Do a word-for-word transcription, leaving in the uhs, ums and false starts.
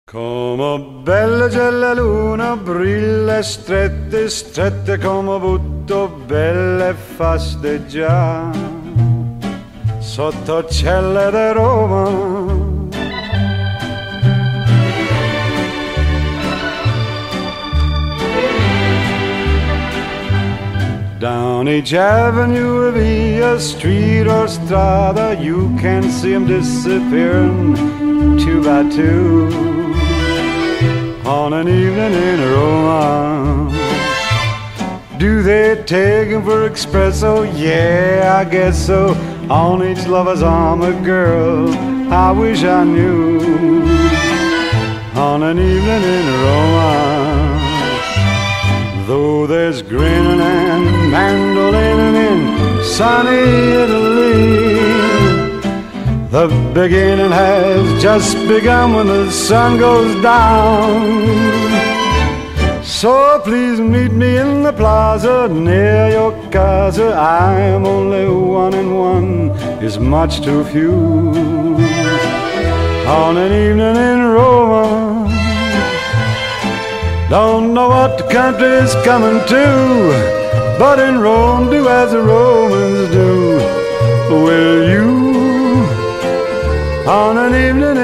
Come bella c'è la luna, brilla strette, strette come butto, belle e fasteggia sotto cielo di Roma. Down each avenue, via street or strada, you can see 'em disappearing two by two on an evening in Roma. Do they take 'em for espresso? Yeah, I guess so. On each lover's arm a girl I wish I knew on an evening in Roma. Though there's grinning and mandolining in sunny Italy, the beginning has just begun when the sun goes down. So please meet me in the plaza near your casa. I am only one and one is much too few on an evening in Roma. Don't know what the country is coming to, but in Rome do as the Romans do. Will you on an evening